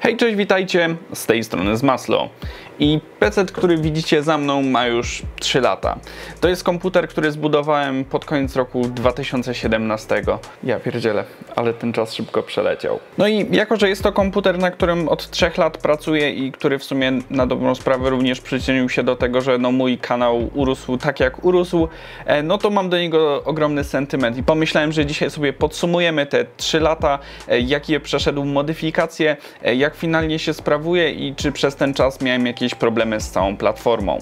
Hej, cześć, witajcie, z tej strony Zmaslo. I PC, który widzicie za mną, ma już 3 lata. To jest komputer, który zbudowałem pod koniec roku 2017. Ja pierdzielę, ale ten czas szybko przeleciał. No i jako, że jest to komputer, na którym od 3 lat pracuję i który w sumie na dobrą sprawę również przyczynił się do tego, że mój kanał urósł tak jak urósł, no to mam do niego ogromny sentyment i pomyślałem, że dzisiaj sobie podsumujemy te 3 lata, jakie przeszedł modyfikacje, jak finalnie się sprawuje i czy przez ten czas miałem jakieś problemy z całą platformą.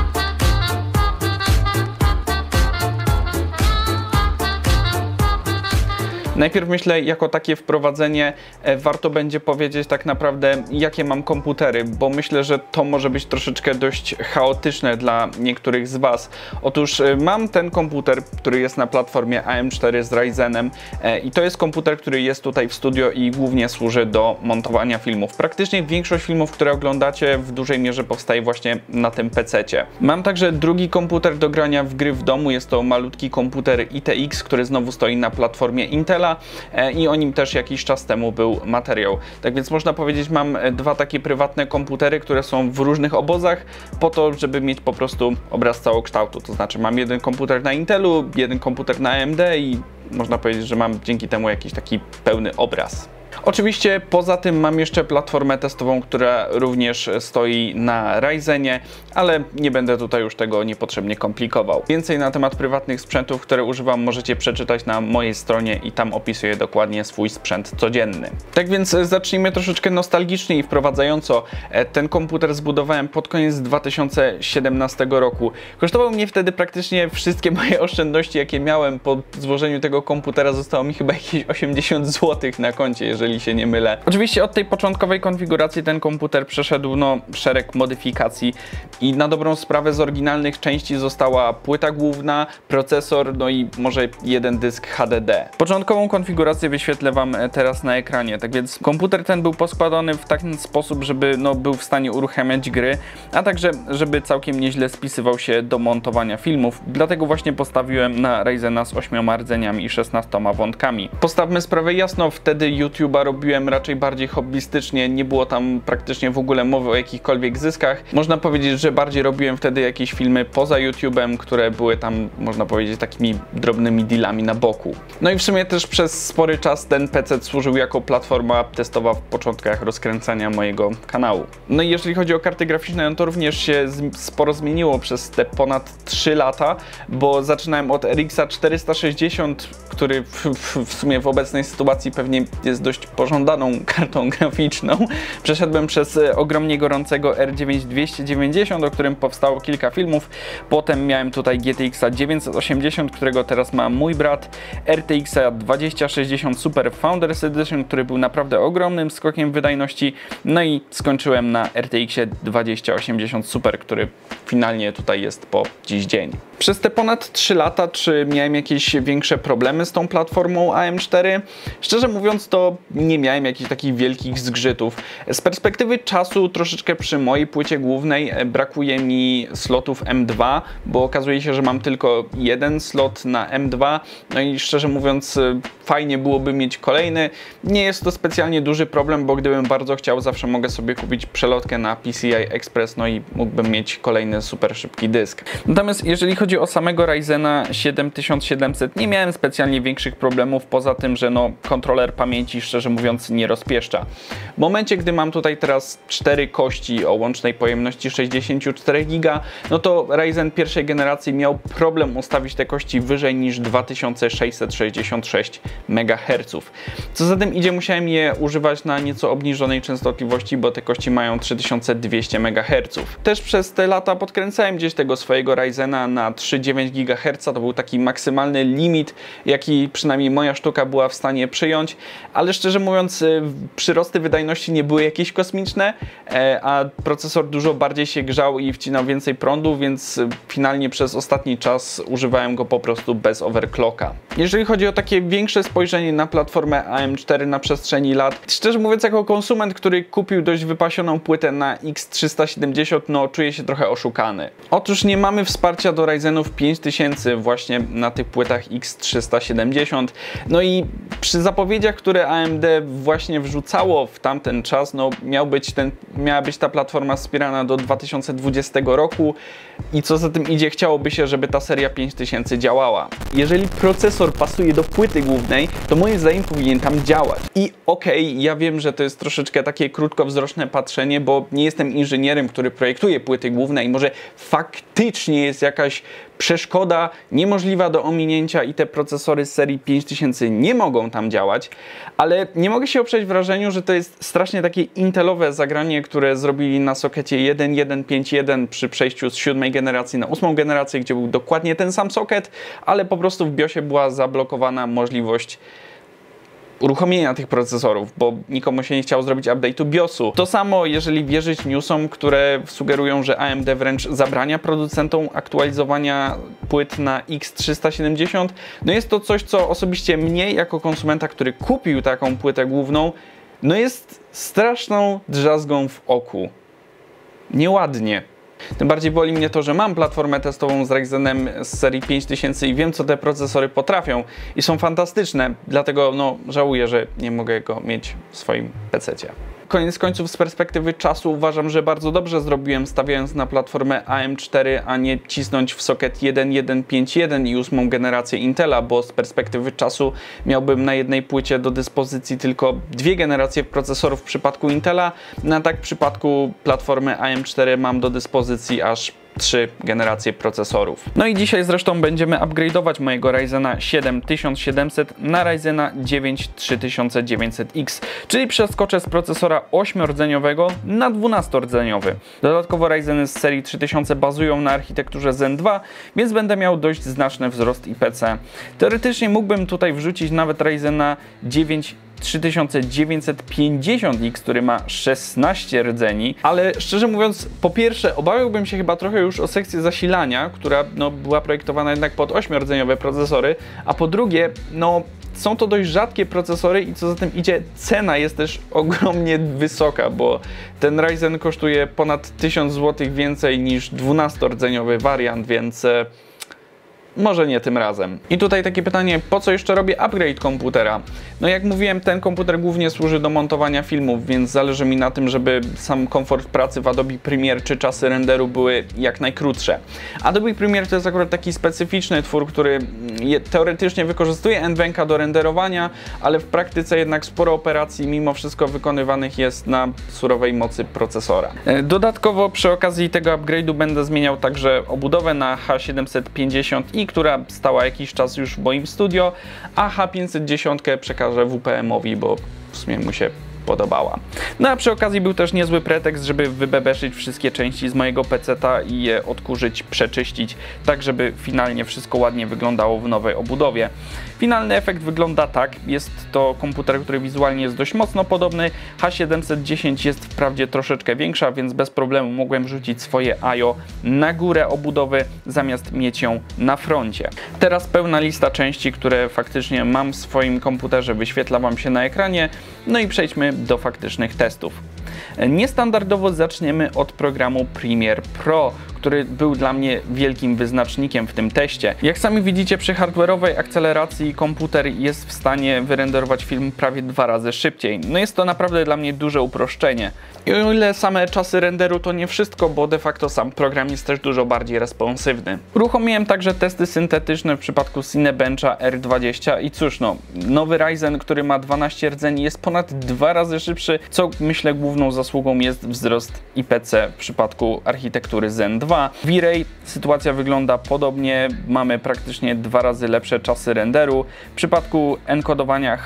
Najpierw myślę, jako takie wprowadzenie warto będzie powiedzieć tak naprawdę, jakie mam komputery, bo myślę, że to może być troszeczkę dość chaotyczne dla niektórych z Was. Otóż mam ten komputer, który jest na platformie AM4 z Ryzenem i to jest komputer, który jest tutaj w studio i głównie służy do montowania filmów. Praktycznie większość filmów, które oglądacie, w dużej mierze powstaje właśnie na tym PC-cie. Mam także drugi komputer do grania w gry w domu, jest to malutki komputer ITX, który znowu stoi na platformie Intela i o nim też jakiś czas temu był materiał. Tak więc można powiedzieć, mam dwa takie prywatne komputery, które są w różnych obozach po to, żeby mieć po prostu obraz całokształtu. To znaczy mam jeden komputer na Intelu, jeden komputer na AMD i można powiedzieć, że mam dzięki temu jakiś taki pełny obraz. Oczywiście poza tym mam jeszcze platformę testową, która również stoi na Ryzenie, ale nie będę tutaj już tego niepotrzebnie komplikował. Więcej na temat prywatnych sprzętów, które używam, możecie przeczytać na mojej stronie i tam opisuję dokładnie swój sprzęt codzienny. Tak więc zacznijmy troszeczkę nostalgicznie i wprowadzająco. Ten komputer zbudowałem pod koniec 2017 roku. Kosztował mnie wtedy praktycznie wszystkie moje oszczędności, jakie miałem. Po złożeniu tego komputera zostało mi chyba jakieś 80 zł na koncie, jeżeli się nie mylę. Oczywiście od tej początkowej konfiguracji ten komputer przeszedł szereg modyfikacji i na dobrą sprawę z oryginalnych części została płyta główna, procesor, no i może jeden dysk HDD. Początkową konfigurację wyświetlę Wam teraz na ekranie. Tak więc komputer ten był poskładany w taki sposób, żeby był w stanie uruchamiać gry, a także żeby całkiem nieźle spisywał się do montowania filmów. Dlatego właśnie postawiłem na Ryzena z 8 rdzeniami i 16 wątkami. Postawmy sprawę jasno, wtedy YouTube'a robiłem raczej bardziej hobbystycznie, nie było tam praktycznie w ogóle mowy o jakichkolwiek zyskach. Można powiedzieć, że bardziej robiłem wtedy jakieś filmy poza YouTube'em, które były tam, można powiedzieć, takimi drobnymi dealami na boku. No i w sumie też przez spory czas ten PC służył jako platforma testowa w początkach rozkręcania mojego kanału. No i jeżeli chodzi o karty graficzne, no to również się sporo zmieniło przez te ponad 3 lata, bo zaczynałem od RX 460, który w sumie w obecnej sytuacji pewnie jest dość pożądaną kartą graficzną. Przeszedłem przez ogromnie gorącego R9 290, o którym powstało kilka filmów. Potem miałem tutaj GTX 980, którego teraz ma mój brat, RTX 2060 Super Founders Edition, który był naprawdę ogromnym skokiem wydajności. No i skończyłem na RTX 2080 Super, który finalnie tutaj jest po dziś dzień. Przez te ponad 3 lata, czy miałem jakieś większe problemy z tą platformą AM4? Szczerze mówiąc, to nie miałem jakichś takich wielkich zgrzytów. Z perspektywy czasu troszeczkę przy mojej płycie głównej brakuje mi slotów M2, bo okazuje się, że mam tylko jeden slot na M2. No i szczerze mówiąc, fajnie byłoby mieć kolejny. Nie jest to specjalnie duży problem, bo gdybym bardzo chciał, zawsze mogę sobie kupić przelotkę na PCI Express, no i mógłbym mieć kolejny super szybki dysk. Natomiast jeżeli chodzi o samego Ryzena 7700, nie miałem specjalnie większych problemów, poza tym, że kontroler pamięci, szczerze mówiąc, nie rozpieszcza. W momencie, gdy mam tutaj teraz 4 kości o łącznej pojemności 64 GB, no to Ryzen pierwszej generacji miał problem ustawić te kości wyżej niż 2666 MHz. Co za tym idzie, musiałem je używać na nieco obniżonej częstotliwości, bo te kości mają 3200 MHz. Też przez te lata podkręcałem gdzieś tego swojego Ryzena na 3,9 GHz. To był taki maksymalny limit, jaki przynajmniej moja sztuka była w stanie przyjąć, ale szczerze mówiąc, przyrosty wydajności nie były jakieś kosmiczne, a procesor dużo bardziej się grzał i wcinał więcej prądu, więc finalnie przez ostatni czas używałem go po prostu bez overclocka. Jeżeli chodzi o takie większe spojrzenie na platformę AM4 na przestrzeni lat, szczerze mówiąc, jako konsument, który kupił dość wypasioną płytę na X370, czuję się trochę oszukany. Otóż nie mamy wsparcia do Ryzenów 5000 właśnie na tych płytach X370, no i przy zapowiedziach, które AMD AMD właśnie wrzucało w tamten czas, no miała być ta platforma wspierana do 2020 roku i co za tym idzie, chciałoby się, żeby ta seria 5000 działała. Jeżeli procesor pasuje do płyty głównej, to moim zdaniem powinien tam działać. I okej, ja wiem, że to jest troszeczkę takie krótkowzroczne patrzenie, bo nie jestem inżynierem, który projektuje płyty główne i może faktycznie jest jakaś przeszkoda niemożliwa do ominięcia i te procesory z serii 5000 nie mogą tam działać, ale nie mogę się oprzeć wrażeniu, że to jest strasznie takie intelowe zagranie, które zrobili na sokecie 1.1.5.1 przy przejściu z 7. generacji na 8. generację, gdzie był dokładnie ten sam soket, ale po prostu w BIOSie była zablokowana możliwość uruchomienia tych procesorów, bo nikomu się nie chciało zrobić update'u BIOSu. To samo, jeżeli wierzyć newsom, które sugerują, że AMD wręcz zabrania producentom aktualizowania płyt na X370. No jest to coś, co osobiście mnie, jako konsumenta, który kupił taką płytę główną, no jest straszną drzazgą w oku. Nieładnie. Tym bardziej boli mnie to, że mam platformę testową z Ryzenem z serii 5000 i wiem, co te procesory potrafią i są fantastyczne, dlatego no, żałuję, że nie mogę go mieć w swoim PC-cie. Koniec końców, z perspektywy czasu uważam, że bardzo dobrze zrobiłem, stawiając na platformę AM4, a nie cisnąć w soket 1.1.5.1 i 8. generację Intela, bo z perspektywy czasu miałbym na jednej płycie do dyspozycji tylko 2 generacje procesorów w przypadku Intela, a tak w przypadku platformy AM4 mam do dyspozycji aż 3 generacje procesorów. No i dzisiaj zresztą będziemy upgrade'ować mojego Ryzena 7700 na Ryzena 9 3900X, czyli przeskoczę z procesora 8-rdzeniowego na 12-rdzeniowy. Dodatkowo Ryzeny z serii 3000 bazują na architekturze Zen 2, więc będę miał dość znaczny wzrost IPC. Teoretycznie mógłbym tutaj wrzucić nawet Ryzena 9 3950X, który ma 16 rdzeni, ale szczerze mówiąc, po pierwsze obawiałbym się chyba trochę już o sekcję zasilania, która no, była projektowana jednak pod 8-rdzeniowe procesory, a po drugie, no są to dość rzadkie procesory i co za tym idzie, cena jest też ogromnie wysoka, bo ten Ryzen kosztuje ponad 1000 zł więcej niż 12-rdzeniowy wariant, więc może nie tym razem. I tutaj takie pytanie, po co jeszcze robię upgrade komputera? No jak mówiłem, ten komputer głównie służy do montowania filmów, więc zależy mi na tym, żeby sam komfort pracy w Adobe Premiere czy czasy renderu były jak najkrótsze. Adobe Premiere to jest akurat taki specyficzny twór, który teoretycznie wykorzystuje NVENCA do renderowania, ale w praktyce jednak sporo operacji mimo wszystko wykonywanych jest na surowej mocy procesora. Dodatkowo przy okazji tego upgrade'u będę zmieniał także obudowę na H750i, która stała jakiś czas już w moim studio, a H510 przekażę WPM-owi, bo w sumie mu się podobała. No a przy okazji był też niezły pretekst, żeby wybebeszyć wszystkie części z mojego peceta i je odkurzyć, przeczyścić, tak żeby finalnie wszystko ładnie wyglądało w nowej obudowie. Finalny efekt wygląda tak. Jest to komputer, który wizualnie jest dość mocno podobny. H710 jest wprawdzie troszeczkę większa, więc bez problemu mogłem wrzucić swoje IO na górę obudowy, zamiast mieć ją na froncie. Teraz pełna lista części, które faktycznie mam w swoim komputerze, wyświetla Wam się na ekranie. No i przejdźmy do faktycznych testów. Niestandardowo zaczniemy od programu Premiere Pro, który był dla mnie wielkim wyznacznikiem w tym teście. Jak sami widzicie, przy hardware'owej akceleracji komputer jest w stanie wyrenderować film prawie 2 razy szybciej. No jest to naprawdę dla mnie duże uproszczenie. I o ile same czasy renderu to nie wszystko, bo de facto sam program jest też dużo bardziej responsywny. Uruchomiłem także testy syntetyczne w przypadku Cinebencha R20 i cóż no, nowy Ryzen, który ma 12 rdzeni, jest ponad 2 razy szybszy, co myślę główną zasługą jest wzrost IPC w przypadku architektury Zen 2. V-Ray sytuacja wygląda podobnie, mamy praktycznie 2 razy lepsze czasy renderu. W przypadku enkodowania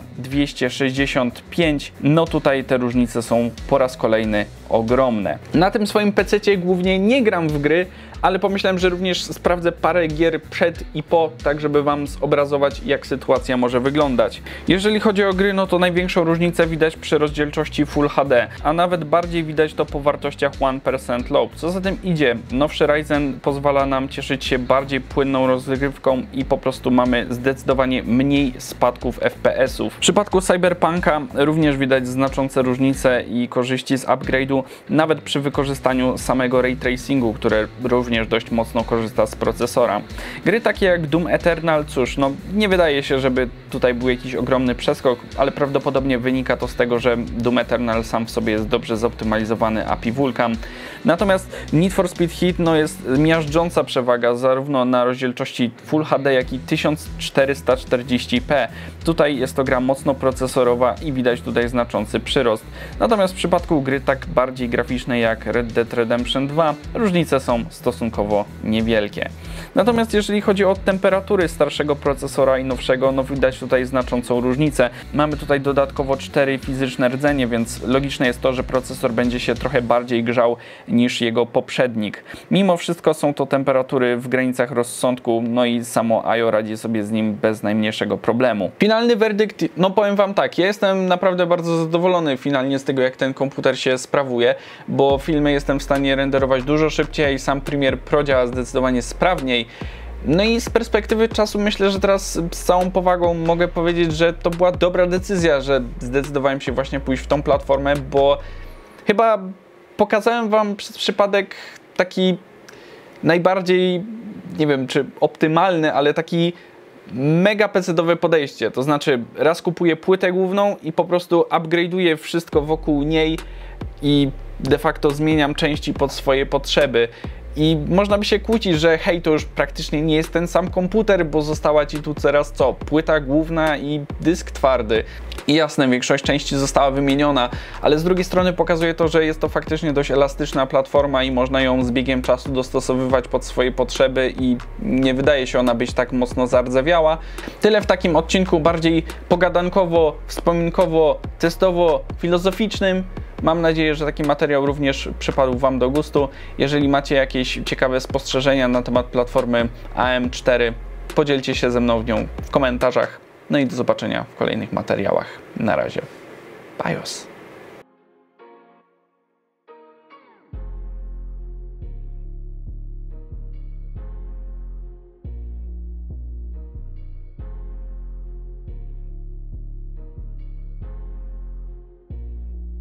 H265, no tutaj te różnice są po raz kolejny ogromne. Na tym swoim PC-cie głównie nie gram w gry, ale pomyślałem, że również sprawdzę parę gier przed i po, tak żeby Wam zobrazować, jak sytuacja może wyglądać. Jeżeli chodzi o gry, no to największą różnicę widać przy rozdzielczości Full HD, a nawet bardziej widać to po wartościach 1% low. Co za tym idzie, nowszy Ryzen pozwala nam cieszyć się bardziej płynną rozgrywką i po prostu mamy zdecydowanie mniej spadków FPS-ów. W przypadku Cyberpunka również widać znaczące różnice i korzyści z upgrade'u, nawet przy wykorzystaniu samego ray tracingu, które również również dość mocno korzysta z procesora. Gry takie jak Doom Eternal, cóż, no nie wydaje się, żeby tutaj był jakiś ogromny przeskok, ale prawdopodobnie wynika to z tego, że Doom Eternal sam w sobie jest dobrze zoptymalizowany API Vulkan. Natomiast Need for Speed Heat no jest miażdżąca przewaga zarówno na rozdzielczości Full HD, jak i 1440p. Tutaj jest to gra mocno procesorowa i widać tutaj znaczący przyrost. Natomiast w przypadku gry tak bardziej graficznej jak Red Dead Redemption 2 różnice są stosunkowo niewielkie. Natomiast jeżeli chodzi o temperatury starszego procesora i nowszego, no widać tutaj znaczącą różnicę. Mamy tutaj dodatkowo 4 fizyczne rdzenie, więc logiczne jest to, że procesor będzie się trochę bardziej grzał niż jego poprzednik. Mimo wszystko są to temperatury w granicach rozsądku, no i samo IO radzi sobie z nim bez najmniejszego problemu. Finalny werdykt, no powiem wam tak, ja jestem naprawdę bardzo zadowolony finalnie z tego, jak ten komputer się sprawuje, bo filmy jestem w stanie renderować dużo szybciej, sam Premiere Pro działa zdecydowanie sprawniej. No i z perspektywy czasu myślę, że teraz z całą powagą mogę powiedzieć, że to była dobra decyzja, że zdecydowałem się właśnie pójść w tą platformę, bo chyba pokazałem wam przez przypadek taki najbardziej, nie wiem czy optymalny, ale taki mega PC-owe podejście. To znaczy raz kupuję płytę główną i po prostu upgrade'uję wszystko wokół niej i de facto zmieniam części pod swoje potrzeby. I można by się kłócić, że hej, to już praktycznie nie jest ten sam komputer, bo została ci tu teraz co? Płyta główna i dysk twardy. I jasne, większość części została wymieniona, ale z drugiej strony pokazuje to, że jest to faktycznie dość elastyczna platforma i można ją z biegiem czasu dostosowywać pod swoje potrzeby i nie wydaje się ona być tak mocno zardzewiała. Tyle w takim odcinku bardziej pogadankowo, wspominkowo, testowo, filozoficznym. Mam nadzieję, że taki materiał również przypadł wam do gustu. Jeżeli macie jakieś ciekawe spostrzeżenia na temat platformy AM4, podzielcie się ze mną w nią w komentarzach. No i do zobaczenia w kolejnych materiałach. Na razie. Bajos.